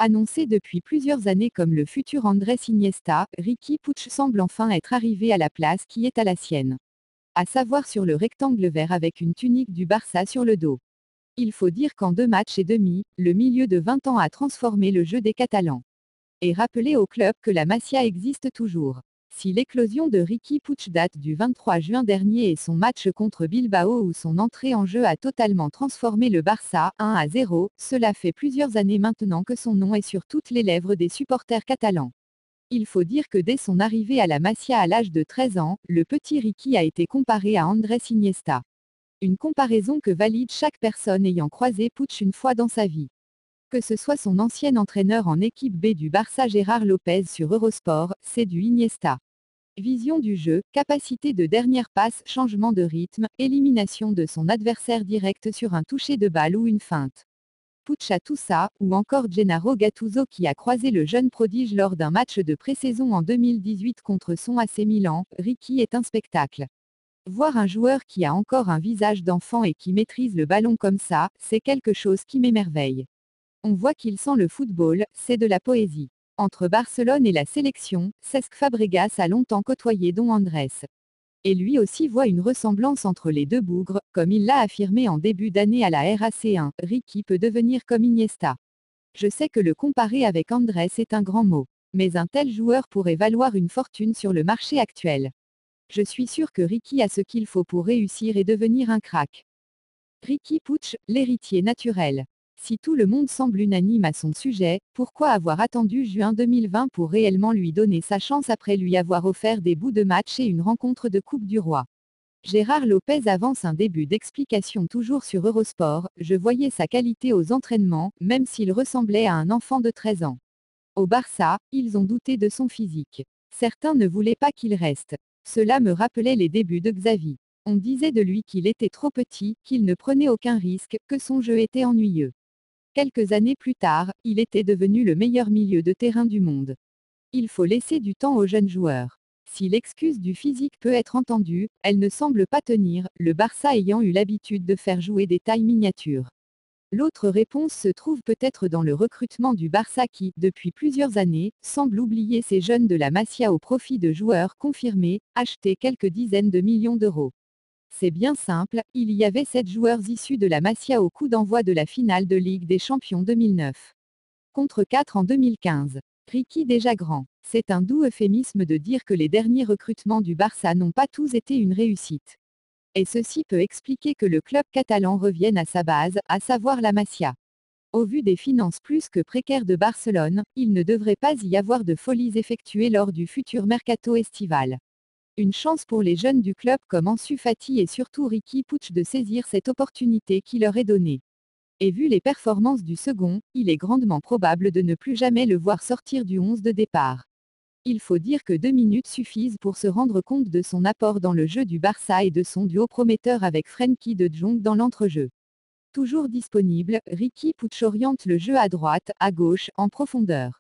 Annoncé depuis plusieurs années comme le futur Andrés Iniesta, Riqui Puig semble enfin être arrivé à la place qui est à la sienne. À savoir sur le rectangle vert avec une tunique du Barça sur le dos. Il faut dire qu'en 2 matchs et demi, le milieu de 20 ans a transformé le jeu des Catalans. Et rappeler au club que la Masia existe toujours. Si l'éclosion de Riqui Puig date du 23 juin dernier et son match contre Bilbao où son entrée en jeu a totalement transformé le Barça 1-0, cela fait plusieurs années maintenant que son nom est sur toutes les lèvres des supporters catalans. Il faut dire que dès son arrivée à la Masia à l'âge de 13 ans, le petit Riqui a été comparé à Andrés Iniesta. Une comparaison que valide chaque personne ayant croisé Puig une fois dans sa vie. Que ce soit son ancien entraîneur en équipe B du Barça Gérard Lopez sur Eurosport, c'est du Iniesta. Vision du jeu, capacité de dernière passe, changement de rythme, élimination de son adversaire direct sur un toucher de balle ou une feinte. Puig a tout ça, ou encore Gennaro Gattuso qui a croisé le jeune prodige lors d'un match de pré-saison en 2018 contre son AC Milan, Riqui est un spectacle. Voir un joueur qui a encore un visage d'enfant et qui maîtrise le ballon comme ça, c'est quelque chose qui m'émerveille. On voit qu'il sent le football, c'est de la poésie. Entre Barcelone et la sélection, Cesc Fabregas a longtemps côtoyé Don Andrés. Et lui aussi voit une ressemblance entre les deux bougres, comme il l'a affirmé en début d'année à la RAC1, Riqui peut devenir comme Iniesta. Je sais que le comparer avec Andrés est un grand mot. Mais un tel joueur pourrait valoir une fortune sur le marché actuel. Je suis sûr que Riqui a ce qu'il faut pour réussir et devenir un crack. Riqui Puig, l'héritier naturel. Si tout le monde semble unanime à son sujet, pourquoi avoir attendu juin 2020 pour réellement lui donner sa chance après lui avoir offert des bouts de match et une rencontre de Coupe du Roi? Gérard Lopez avance un début d'explication toujours sur Eurosport, je voyais sa qualité aux entraînements, même s'il ressemblait à un enfant de 13 ans. Au Barça, ils ont douté de son physique. Certains ne voulaient pas qu'il reste. Cela me rappelait les débuts de Xavi. On disait de lui qu'il était trop petit, qu'il ne prenait aucun risque, que son jeu était ennuyeux. Quelques années plus tard, il était devenu le meilleur milieu de terrain du monde. Il faut laisser du temps aux jeunes joueurs. Si l'excuse du physique peut être entendue, elle ne semble pas tenir, le Barça ayant eu l'habitude de faire jouer des tailles miniatures. L'autre réponse se trouve peut-être dans le recrutement du Barça qui, depuis plusieurs années, semble oublier ces jeunes de la Masia au profit de joueurs confirmés, achetés quelques dizaines de millions d'euros. C'est bien simple, il y avait 7 joueurs issus de la Masia au coup d'envoi de la finale de Ligue des Champions 2009. Contre 4 en 2015. Riqui déjà grand. C'est un doux euphémisme de dire que les derniers recrutements du Barça n'ont pas tous été une réussite. Et ceci peut expliquer que le club catalan revienne à sa base, à savoir la Masia. Au vu des finances plus que précaires de Barcelone, il ne devrait pas y avoir de folies effectuées lors du futur mercato estival. Une chance pour les jeunes du club comme Ansu Fati et surtout Riqui Puig de saisir cette opportunité qui leur est donnée. Et vu les performances du second, il est grandement probable de ne plus jamais le voir sortir du 11 de départ. Il faut dire que 2 minutes suffisent pour se rendre compte de son apport dans le jeu du Barça et de son duo prometteur avec Frenkie de Jong dans l'entrejeu. Toujours disponible, Riqui Puig oriente le jeu à droite, à gauche, en profondeur.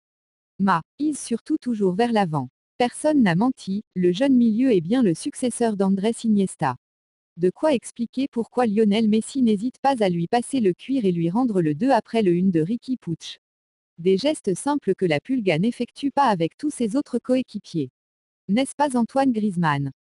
Ise surtout toujours vers l'avant. Personne n'a menti, le jeune milieu est bien le successeur d'Andrés Iniesta. De quoi expliquer pourquoi Lionel Messi n'hésite pas à lui passer le cuir et lui rendre le 2 après le 1 de Riqui Puig. Des gestes simples que la Pulga n'effectue pas avec tous ses autres coéquipiers. N'est-ce pas Antoine Griezmann?